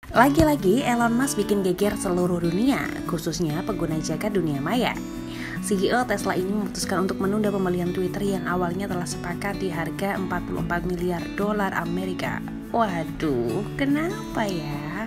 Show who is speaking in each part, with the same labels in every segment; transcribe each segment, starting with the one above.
Speaker 1: Lagi-lagi Elon Musk bikin geger seluruh dunia, khususnya pengguna jagat dunia maya. CEO Tesla ini memutuskan untuk menunda pembelian Twitter yang awalnya telah sepakat di harga 44 miliar dolar Amerika. Waduh, kenapa ya?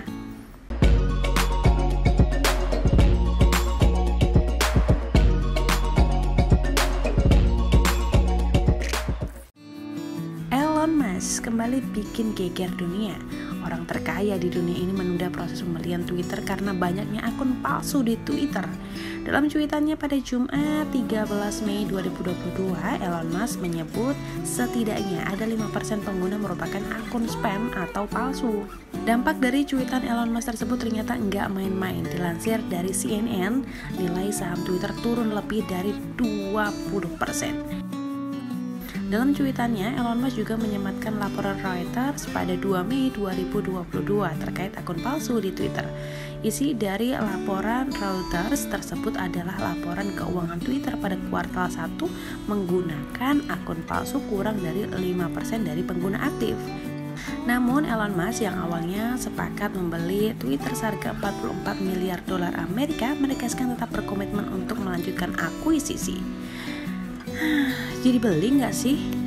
Speaker 1: Elon Musk kembali bikin geger dunia. Orang terkaya di dunia ini menunda proses pembelian Twitter karena banyaknya akun palsu di Twitter. Dalam cuitannya pada Jumat 13 Mei 2022, Elon Musk menyebut setidaknya ada 5% pengguna merupakan akun spam atau palsu. Dampak dari cuitan Elon Musk tersebut ternyata nggak main-main. Dilansir dari CNN, nilai saham Twitter turun lebih dari 20%. Dalam cuitannya, Elon Musk juga menyematkan laporan Reuters pada 2 Mei 2022 terkait akun palsu di Twitter. Isi dari laporan Reuters tersebut adalah laporan keuangan Twitter pada kuartal 1 menggunakan akun palsu kurang dari 5% dari pengguna aktif. Namun Elon Musk yang awalnya sepakat membeli Twitter seharga 44 miliar dolar Amerika menegaskan tetap berkomitmen untuk melanjutkan akuisisi. Jadi beli nggak sih?